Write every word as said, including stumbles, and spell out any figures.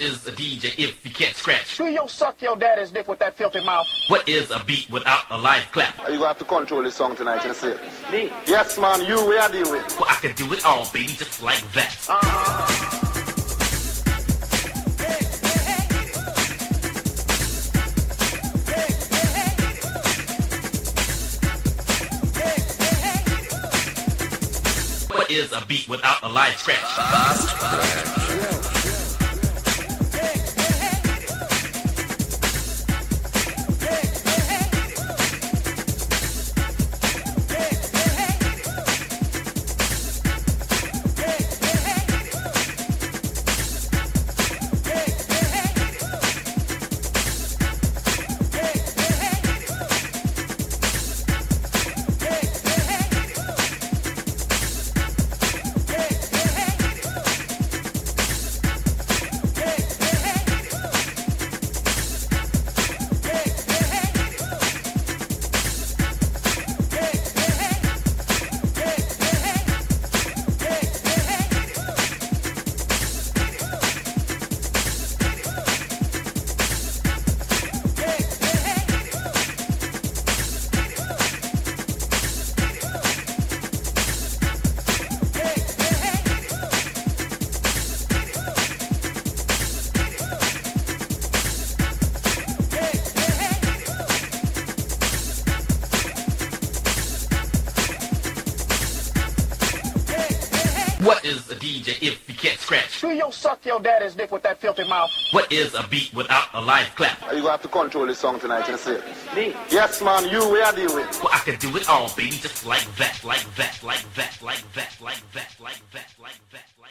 What is a D J if you can't scratch? Do you suck your daddy's dick with that filthy mouth? What is a beat without a live clap? You gonna have to control this song tonight, you see? Me? Yes, man, you, we are dealing with. Well, I can do it all, baby, just like that. Uh-huh. What is a beat without a live scratch? What is a D J if you can't scratch? Do you suck your daddy's dick with that filthy mouth? What is a beat without a live clap? You gonna have to control this song tonight, you see? Me? Yes, man, you, we are dealing with. Well, I can do it all, baby, just like that, like that, like that, like that, like that, like that, like that.